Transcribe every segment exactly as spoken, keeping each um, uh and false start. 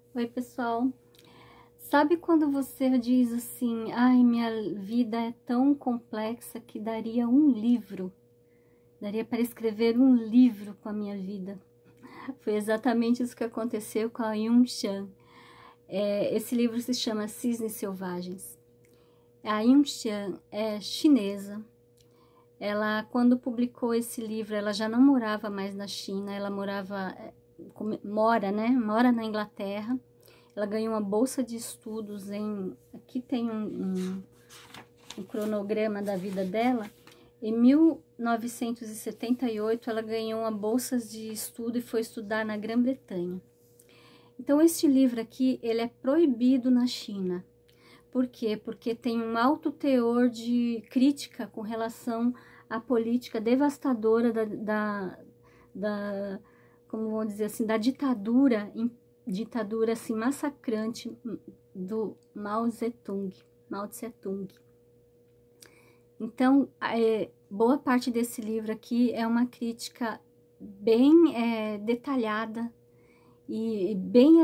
Oi, pessoal. Sabe quando você diz assim, ai, minha vida é tão complexa que daria um livro, daria para escrever um livro com a minha vida? Foi exatamente isso que aconteceu com a Yung Chan. É, esse livro se chama Cisnes Selvagens. A Yung Chan é chinesa. Ela, quando publicou esse livro, ela já não morava mais na China, ela morava, mora, né? Mora na Inglaterra. Ela ganhou uma bolsa de estudos em... Aqui tem um, um, um cronograma da vida dela. Em mil novecentos e setenta e oito, ela ganhou uma bolsa de estudo e foi estudar na Grã-Bretanha. Então, este livro aqui, ele é proibido na China. Por quê? Porque tem um alto teor de crítica com relação à política devastadora da, da, da como vou dizer assim, da ditadura ditadura assim massacrante do Mao Zedong, Mao Tse-tung. Então, é, boa parte desse livro aqui é uma crítica bem é, detalhada e bem,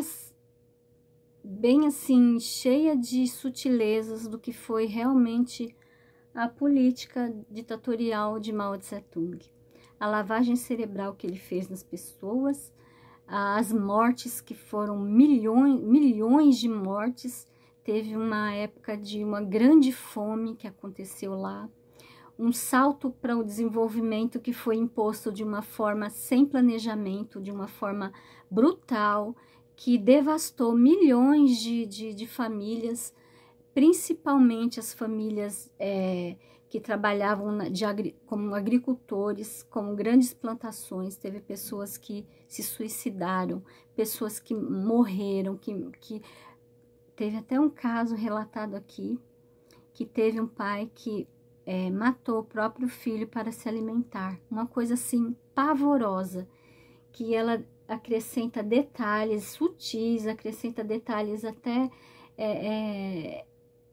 bem assim, cheia de sutilezas do que foi realmente a política ditatorial de Mao Tse-tung. A lavagem cerebral que ele fez nas pessoas, as mortes que foram milhões, milhões de mortes, teve uma época de uma grande fome que aconteceu lá, um salto para o desenvolvimento que foi imposto de uma forma sem planejamento, de uma forma brutal, que devastou milhões de, de, de famílias, principalmente as famílias é, que trabalhavam de agri como agricultores, como grandes plantações. Teve pessoas que se suicidaram, pessoas que morreram, que, que teve até um caso relatado aqui, que teve um pai que é, matou o próprio filho para se alimentar. Uma coisa assim pavorosa, que ela acrescenta detalhes sutis, acrescenta detalhes até é, é,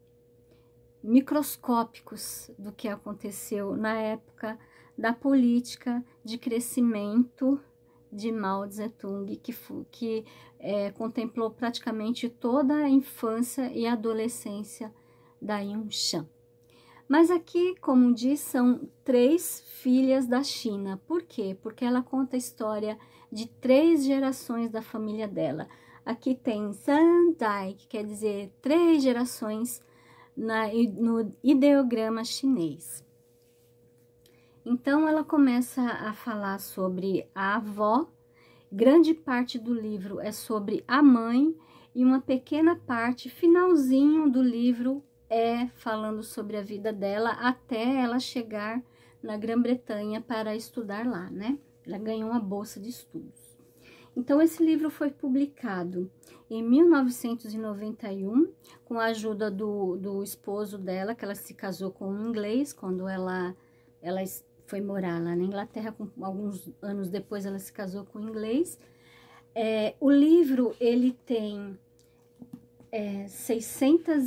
microscópicos do que aconteceu na época da política de crescimento de Mao Tse-tung, que, que é, contemplou praticamente toda a infância e adolescência da Yung Chan. Mas aqui, como diz, são três filhas da China. Por quê? Porque ela conta a história de três gerações da família dela. Aqui tem San Dai, que quer dizer três gerações na, no ideograma chinês. Então, ela começa a falar sobre a avó. Grande parte do livro é sobre a mãe e uma pequena parte, finalzinho do livro, é falando sobre a vida dela até ela chegar na Grã-Bretanha para estudar lá, né? Ela ganhou uma bolsa de estudos. Então, esse livro foi publicado em mil novecentos e noventa e um, com a ajuda do, do esposo dela, que ela se casou com um inglês, quando ela, ela foi morar lá na Inglaterra, com, alguns anos depois ela se casou com um inglês. É, o livro, ele tem é, seiscentas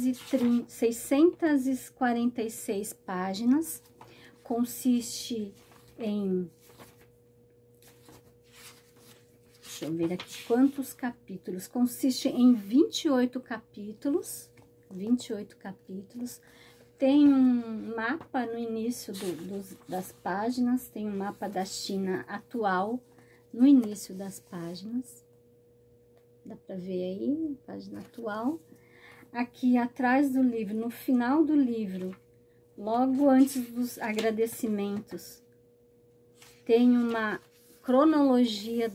e quarenta e seis páginas, consiste em... Deixa eu ver aqui quantos capítulos. Consiste em vinte e oito capítulos. vinte e oito capítulos. Tem um mapa no início do, dos, das páginas. Tem um mapa da China atual no início das páginas. Dá para ver aí, página atual. Aqui atrás do livro, no final do livro, logo antes dos agradecimentos, tem uma cronologia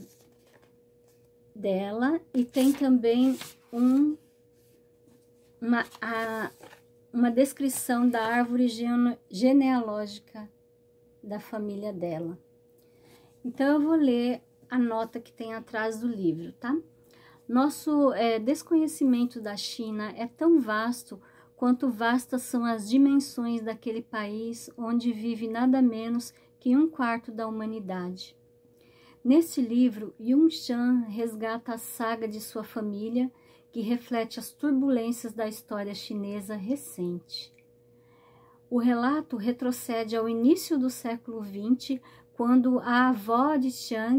dela e tem também um, uma, a, uma descrição da árvore gene, genealógica da família dela. Então, eu vou ler a nota que tem atrás do livro, tá? Nosso é, desconhecimento da China é tão vasto quanto vastas são as dimensões daquele país onde vive nada menos que um quarto da humanidade. Neste livro, Yung Chan resgata a saga de sua família, que reflete as turbulências da história chinesa recente. O relato retrocede ao início do século vinte, quando a avó de Chang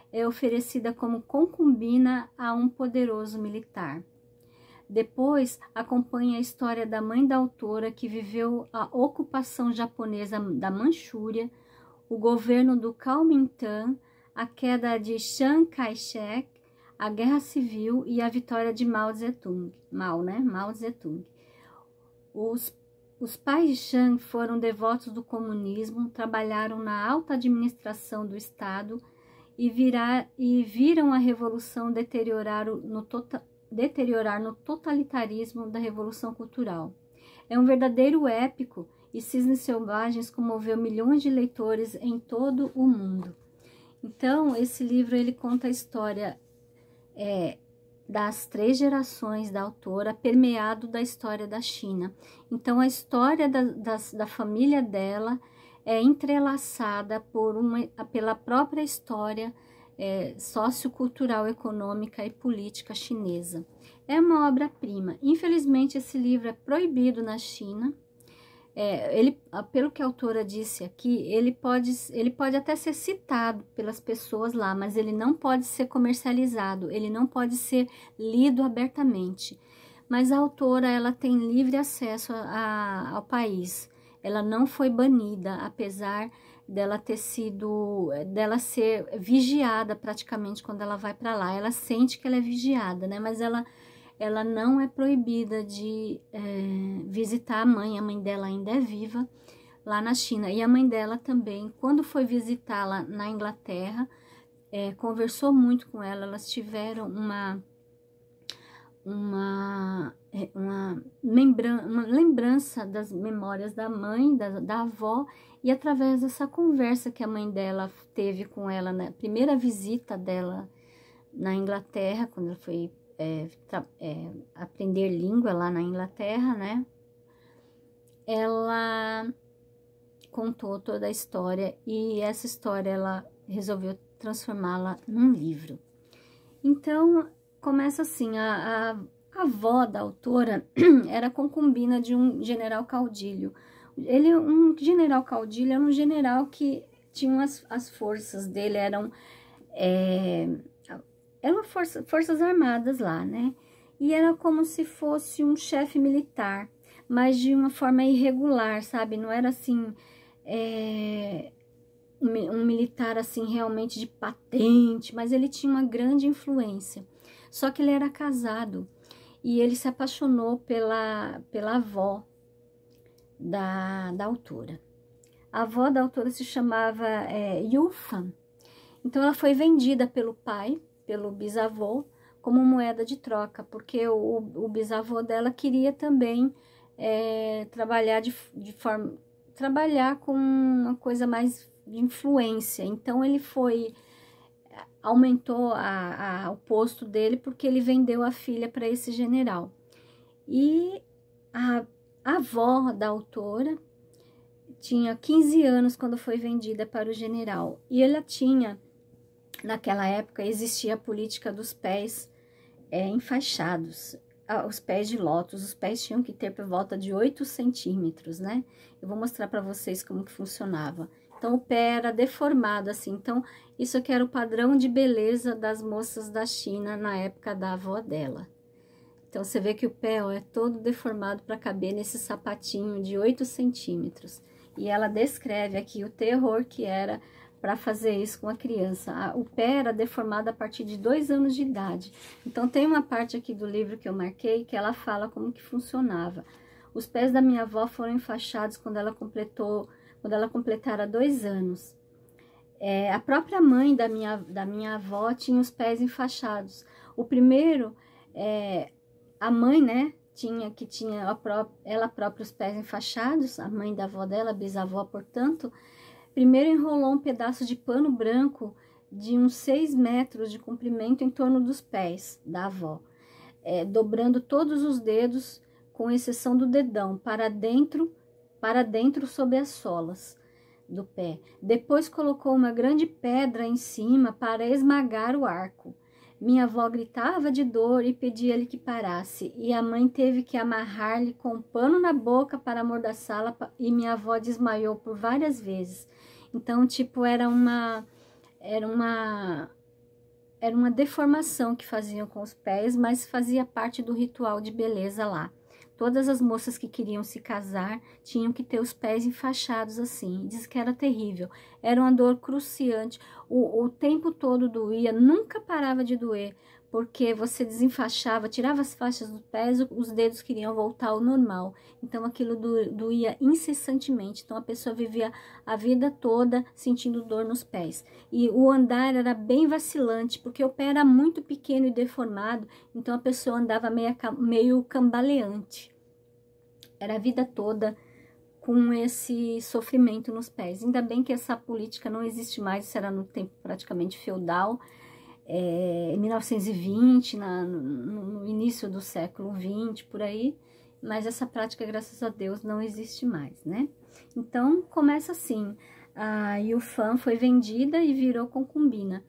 é oferecida como concubina a um poderoso militar. Depois, acompanha a história da mãe da autora, que viveu a ocupação japonesa da Manchúria, o governo do Kuomintang, a queda de Chiang Kai-shek, a Guerra Civil e a vitória de Mao Zedong. Mao, né? Mao Zedong. Os, os pais de Chiang foram devotos do comunismo, trabalharam na alta administração do Estado e, virar, e viram a Revolução deteriorar no, tota, deteriorar no totalitarismo da Revolução Cultural. É um verdadeiro épico e Cisnes Selvagens comoveu milhões de leitores em todo o mundo. Então, esse livro ele conta a história é, das três gerações da autora, permeado da história da China. Então, a história da, da, da família dela é entrelaçada por uma, pela própria história é, sociocultural, econômica e política chinesa. É uma obra-prima. Infelizmente, esse livro é proibido na China. É, ele, pelo que a autora disse aqui, ele pode, ele pode até ser citado pelas pessoas lá, mas ele não pode ser comercializado, ele não pode ser lido abertamente. Mas a autora, ela tem livre acesso a, a, ao país. Ela não foi banida, apesar dela ter sido, dela ser vigiada praticamente quando ela vai para lá. Ela sente que ela é vigiada, né? Mas ela ela não é proibida de é, visitar a mãe, a mãe dela ainda é viva lá na China. E a mãe dela também, quando foi visitá-la na Inglaterra, é, conversou muito com ela, elas tiveram uma, uma, uma, lembran uma lembrança das memórias da mãe, da, da avó, e através dessa conversa que a mãe dela teve com ela na primeira visita dela na Inglaterra, quando ela foi É, é, aprender língua lá na Inglaterra, né? Ela contou toda a história e essa história ela resolveu transformá-la num livro. Então, começa assim, a, a, a avó da autora era concubina de um general caudilho. Ele, um general caudilho era um general que tinha as, as forças dele, eram... É, eram força, forças armadas lá, né? E era como se fosse um chefe militar, mas de uma forma irregular, sabe? Não era assim, é, um, um militar assim realmente de patente, mas ele tinha uma grande influência. Só que ele era casado e ele se apaixonou pela, pela avó da, da autora. A avó da autora se chamava é, Yu Fan. Então ela foi vendida pelo pai, pelo bisavô, como moeda de troca, porque o, o bisavô dela queria também é, trabalhar de, de forma, trabalhar com uma coisa mais de influência. Então ele foi, aumentou a, a, o posto dele porque ele vendeu a filha para esse general. E a, a avó da autora tinha quinze anos quando foi vendida para o general, e ela tinha... Naquela época existia a política dos pés é, enfaixados, os pés de lótus, os pés tinham que ter por volta de oito centímetros, né? Eu vou mostrar para vocês como que funcionava. Então, o pé era deformado assim, então isso aqui era o padrão de beleza das moças da China na época da avó dela. Então, você vê que o pé ó, é todo deformado para caber nesse sapatinho de oito centímetros. E ela descreve aqui o terror que era para fazer isso com a criança. O pé era deformado a partir de dois anos de idade. Então, tem uma parte aqui do livro que eu marquei que ela fala como que funcionava. Os pés da minha avó foram enfaixados quando ela completou, quando ela completara dois anos. É, a própria mãe da minha, da minha avó tinha os pés enfaixados. O primeiro, é, a mãe, né, tinha, que tinha a pró ela própria os pés enfaixados, a mãe da avó dela, a bisavó, portanto, primeiro enrolou um pedaço de pano branco de uns seis metros de comprimento em torno dos pés da avó, é, dobrando todos os dedos, com exceção do dedão, para dentro, para dentro sobre as solas do pé. Depois colocou uma grande pedra em cima para esmagar o arco. Minha avó gritava de dor e pedia-lhe que parasse, e a mãe teve que amarrar-lhe com um pano na boca para amordaçá-la, e minha avó desmaiou por várias vezes. Então, tipo, era uma, era uma, era uma deformação que faziam com os pés, mas fazia parte do ritual de beleza lá. Todas as moças que queriam se casar tinham que ter os pés enfaixados assim. Diz que era terrível. Era uma dor cruciante. O, o tempo todo doía, nunca parava de doer, porque você desenfaixava, tirava as faixas dos pés, os dedos queriam voltar ao normal. Então aquilo do, doía incessantemente. Então a pessoa vivia a vida toda sentindo dor nos pés. E o andar era bem vacilante, porque o pé era muito pequeno e deformado, então a pessoa andava meio, meio cambaleante. Era a vida toda com esse sofrimento nos pés. Ainda bem que essa política não existe mais, isso era no tempo praticamente feudal, é, em mil novecentos e vinte, na, no, no início do século vinte, por aí, mas essa prática, graças a Deus, não existe mais, né? Então, começa assim, a Yufan foi vendida e virou concubina.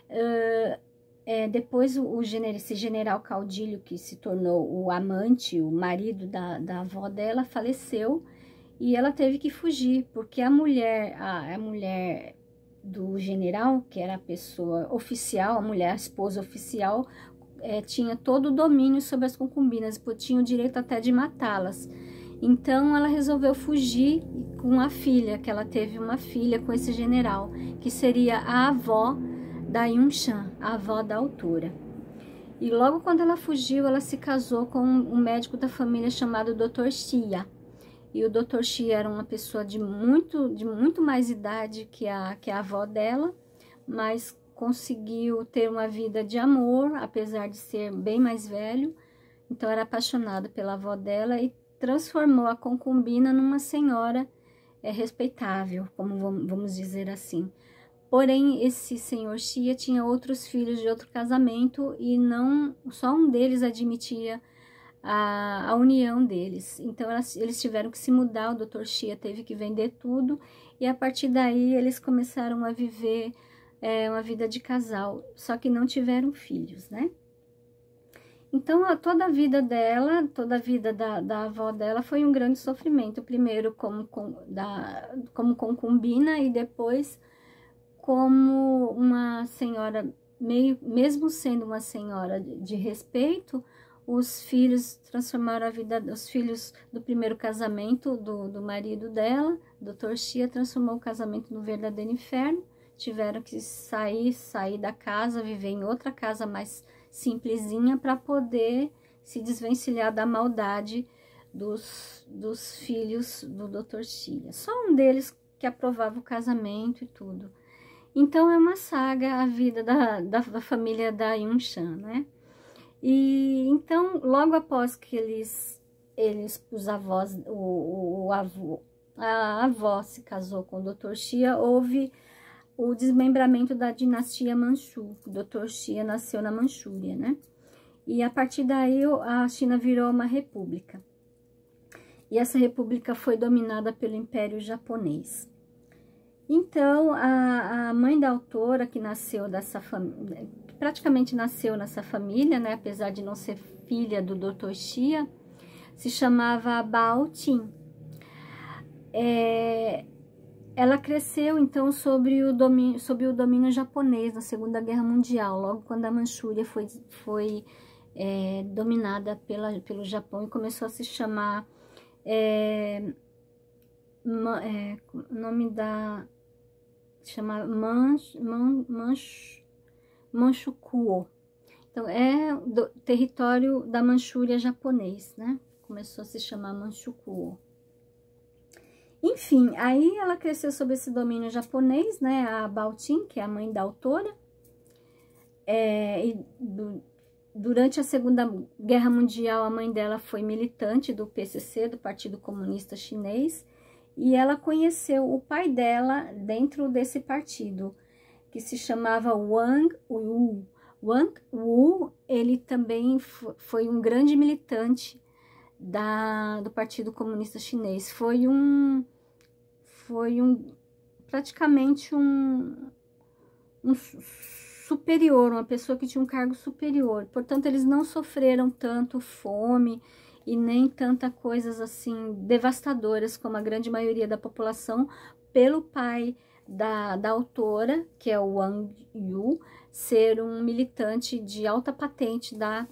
Uh, é, depois, o, o gener, esse general caudilho, que se tornou o amante, o marido da, da avó dela, faleceu, e ela teve que fugir, porque a mulher, a, a mulher do general, que era a pessoa oficial, a mulher, a esposa oficial, é, tinha todo o domínio sobre as concubinas, tinha o direito até de matá-las. Então ela resolveu fugir com a filha, que ela teve uma filha com esse general, que seria a avó da Yunshan, a avó da autora. E logo quando ela fugiu, ela se casou com um médico da família chamado doutor Xia. E o doutor Xia era uma pessoa de muito, de muito mais idade que a, que a avó dela, mas conseguiu ter uma vida de amor, apesar de ser bem mais velho. Então era apaixonado pela avó dela e transformou a concubina numa senhora é, respeitável, como vamos dizer assim. Porém, esse senhor Xia tinha outros filhos de outro casamento e não, só um deles admitia a, a união deles. Então, elas, eles tiveram que se mudar, o doutor Xia teve que vender tudo e a partir daí eles começaram a viver é, uma vida de casal, só que não tiveram filhos, né? Então, a, toda a vida dela, toda a vida da, da avó dela foi um grande sofrimento, primeiro como, com, da, como concubina e depois como uma senhora, meio, mesmo sendo uma senhora de, de respeito, os filhos transformaram a vida, os filhos do primeiro casamento do, do marido dela, doutor Xia, transformou o casamento no verdadeiro inferno, tiveram que sair, sair da casa, viver em outra casa mais simplesinha para poder se desvencilhar da maldade dos, dos filhos do doutor Xia. Só um deles que aprovava o casamento e tudo. Então, é uma saga a vida da, da, da família da Yunshan, né? E então, logo após que eles, eles os avós, o, o, o avô, a avó se casou com o doutor Xia, houve o desmembramento da dinastia Manchu. O doutor Xia nasceu na Manchúria, né? E a partir daí, a China virou uma república. E essa república foi dominada pelo Império Japonês. Então, a, a mãe da autora, que nasceu dessa família, praticamente nasceu nessa família, né, apesar de não ser filha do doutor Xia, se chamava Bao Tin. É, ela cresceu, então, sob o, domínio, sob o domínio japonês na Segunda Guerra Mundial, logo quando a Manchúria foi, foi é, dominada pela, pelo Japão e começou a se chamar... É, ma, é, o nome da... chama Manch, Man, Manch, Manchukuo. Então, é do território da Manchúria japonês, né? Começou a se chamar Manchukuo. Enfim, aí ela cresceu sob esse domínio japonês, né? A Bao Tin, que é a mãe da autora. É, e do, durante a Segunda Guerra Mundial, a mãe dela foi militante do P C C, do Partido Comunista Chinês, e ela conheceu o pai dela dentro desse partido, que se chamava Wang Wu. Wang Wu, ele também foi um grande militante da, do Partido Comunista Chinês. Foi um, foi um praticamente um, um superior, uma pessoa que tinha um cargo superior. Portanto, eles não sofreram tanto fome e nem tanta coisas assim devastadoras como a grande maioria da população pelo pai da, da autora, que é o Wang Yu, ser um militante de alta patente da,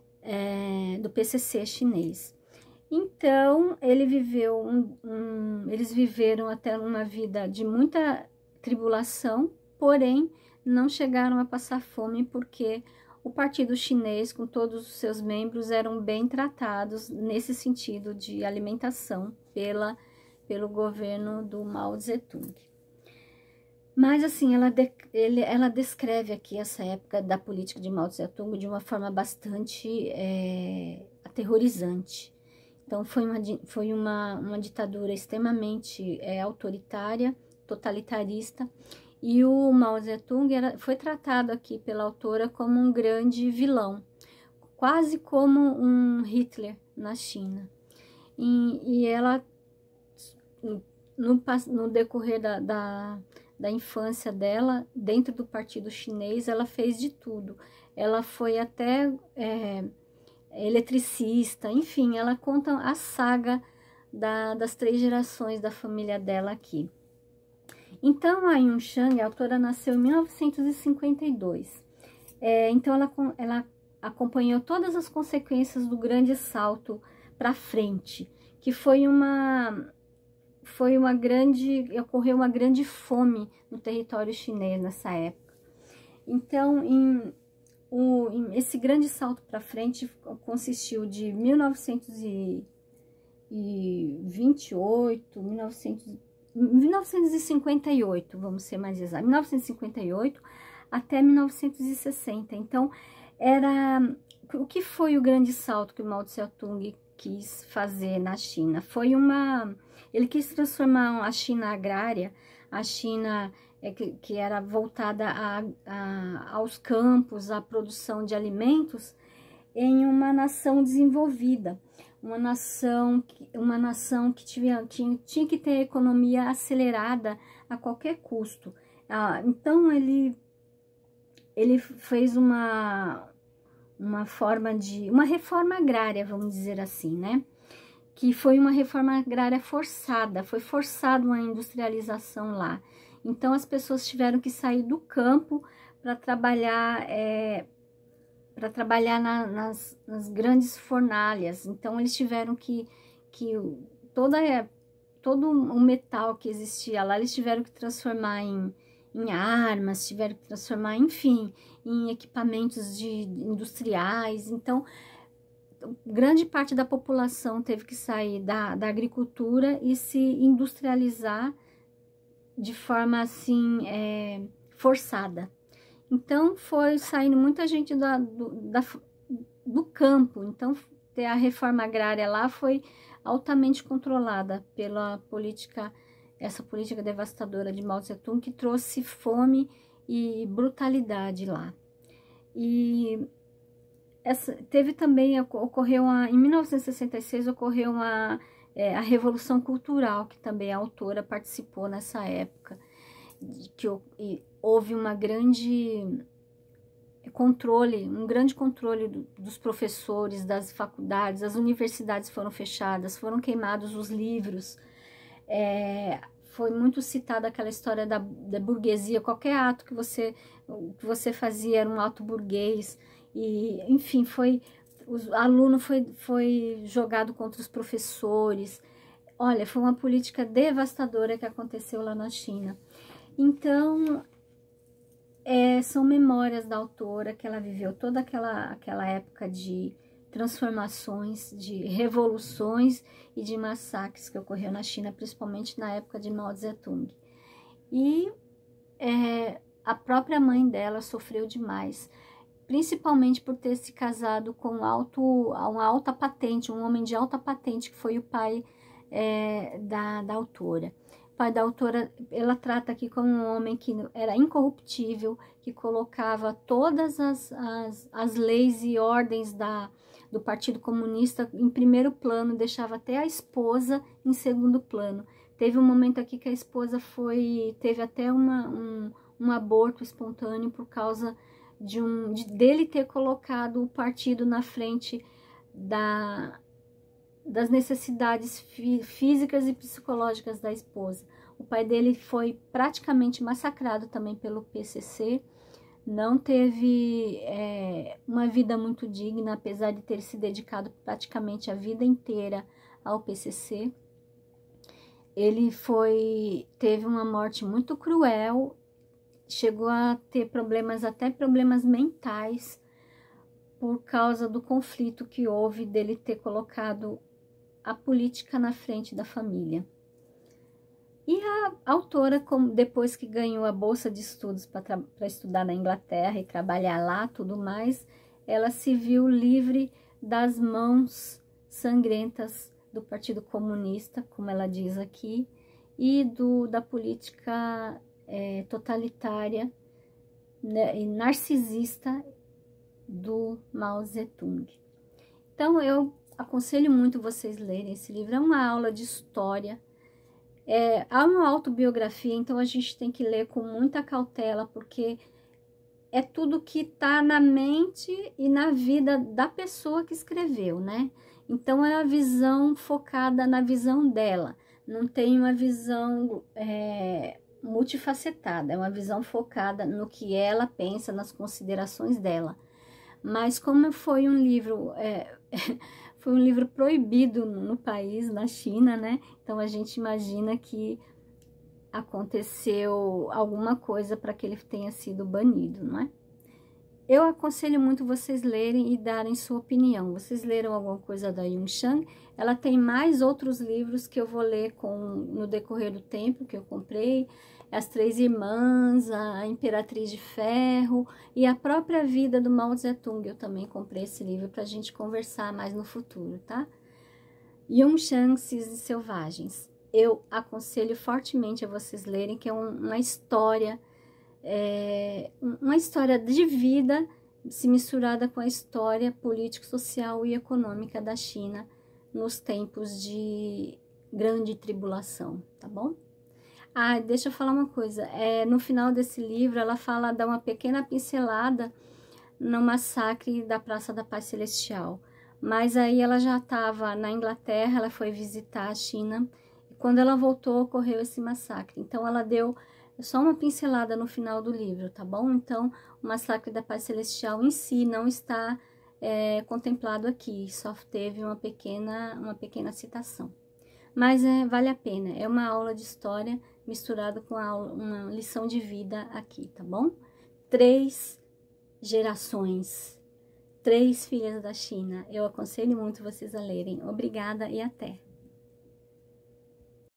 é, do P C C chinês. Então, ele viveu um, um, eles viveram até uma vida de muita tribulação, porém, não chegaram a passar fome, porque o partido chinês, com todos os seus membros, eram bem tratados nesse sentido de alimentação pela, pelo governo do Mao Tse-tung. Mas, assim, ela, de, ele, ela descreve aqui essa época da política de Mao Tse-tung de uma forma bastante é, aterrorizante. Então, foi uma, foi uma, uma ditadura extremamente é, autoritária, totalitarista, e o Mao Tse-tung era, foi tratado aqui pela autora como um grande vilão, quase como um Hitler na China. E, e ela, no, no decorrer da, da, da infância dela, dentro do partido chinês, ela fez de tudo. Ela foi até é, eletricista, enfim, ela conta a saga da, das três gerações da família dela aqui. Então, a Yun Chang, a autora, nasceu em mil novecentos e cinquenta e dois. É, então, ela, ela acompanhou todas as consequências do grande salto para frente, que foi uma, foi uma grande, ocorreu uma grande fome no território chinês nessa época. Então, em, o, em esse grande salto para frente consistiu de mil novecentos e vinte e oito, mil novecentos e cinquenta e oito, vamos ser mais exatos, mil novecentos e cinquenta e oito até mil novecentos e sessenta. Então, era o que foi o grande salto que o Mao Tse-tung quis fazer na China? Foi uma, ele quis transformar a China agrária, a China é, que, que era voltada a, a, aos campos, à produção de alimentos, em uma nação desenvolvida. Uma nação, uma nação que tinha, tinha, tinha que ter economia acelerada a qualquer custo. Ah, então, ele, ele fez uma, uma forma de... uma reforma agrária, vamos dizer assim, né? Que foi uma reforma agrária forçada, foi forçada uma industrialização lá. Então, as pessoas tiveram que sair do campo para trabalhar... É, para trabalhar na, nas, nas grandes fornalhas. Então, eles tiveram que, que toda, todo o metal que existia lá, eles tiveram que transformar em, em armas, tiveram que transformar, enfim, em equipamentos de, industriais. Então, grande parte da população teve que sair da, da agricultura e se industrializar de forma, assim, é, forçada. Então, foi saindo muita gente da, do, da, do campo. Então, a reforma agrária lá foi altamente controlada pela política, essa política devastadora de Mao Tse-tung, que trouxe fome e brutalidade lá. E essa, teve também, ocorreu uma, em mil novecentos e sessenta e seis, ocorreu uma, é, a Revolução Cultural, que também a autora participou nessa época, que e, houve uma grande controle, um grande controle do, dos professores, das faculdades, as universidades foram fechadas, foram queimados os livros, é, foi muito citada aquela história da, da burguesia, qualquer ato que você, que você fazia era um ato burguês, e enfim, foi, o aluno foi, foi jogado contra os professores. Olha, foi uma política devastadora que aconteceu lá na China. Então, é, são memórias da autora, que ela viveu toda aquela, aquela época de transformações, de revoluções e de massacres que ocorreu na China, principalmente na época de Mao Tse-tung. E é, a própria mãe dela sofreu demais, principalmente por ter se casado com alto, uma alta patente, um homem de alta patente, que foi o pai é, da, da autora. O pai da autora, ela trata aqui como um homem que era incorruptível, que colocava todas as, as, as leis e ordens da, do Partido Comunista em primeiro plano, deixava até a esposa em segundo plano. Teve um momento aqui que a esposa foi, teve até uma, um, um aborto espontâneo por causa de um, de, dele ter colocado o partido na frente da... das necessidades fí- físicas e psicológicas da esposa. O pai dele foi praticamente massacrado também pelo P C C, não teve é, uma vida muito digna, apesar de ter se dedicado praticamente a vida inteira ao P C C. Ele foi, teve uma morte muito cruel, chegou a ter problemas, até problemas mentais, por causa do conflito que houve dele ter colocado a política na frente da família. E a autora, depois que ganhou a bolsa de estudos para estudar na Inglaterra e trabalhar lá, tudo mais, ela se viu livre das mãos sangrentas do Partido Comunista, como ela diz aqui, e do, da política é, totalitária, né, e narcisista do Mao Zedong. Então, eu aconselho muito vocês lerem esse livro. É uma aula de história, é, há uma autobiografia, então a gente tem que ler com muita cautela, porque é tudo que está na mente e na vida da pessoa que escreveu, né? Então, é a visão focada na visão dela, não tem uma visão é, multifacetada, é uma visão focada no que ela pensa, nas considerações dela. Mas como foi um livro, é, foi um livro proibido no país, na China, né? Então, a gente imagina que aconteceu alguma coisa para que ele tenha sido banido, não é? Eu aconselho muito vocês lerem e darem sua opinião. Vocês leram alguma coisa da Yung Chang? Ela tem mais outros livros que eu vou ler com, no decorrer do tempo, que eu comprei. As Três Irmãs, a Imperatriz de Ferro e a própria vida do Mao Zedong. Eu também comprei esse livro para a gente conversar mais no futuro, tá? Yung Chang, Cisnes Selvagens. Eu aconselho fortemente a vocês lerem, que é um, uma história... É uma história de vida se misturada com a história política, social e econômica da China nos tempos de grande tribulação, tá bom? Ah, deixa eu falar uma coisa, é, no final desse livro ela fala, dá uma pequena pincelada no massacre da Praça da Paz Celestial, mas aí ela já estava na Inglaterra, ela foi visitar a China, e quando ela voltou ocorreu esse massacre, então ela deu só uma pincelada no final do livro, tá bom? Então, o Massacre da Paz Celestial em si não está é, contemplado aqui, só teve uma pequena, uma pequena citação. Mas é, vale a pena, é uma aula de história misturada com a, uma lição de vida aqui, tá bom? Três gerações, três filhas da China, eu aconselho muito vocês a lerem. Obrigada e até!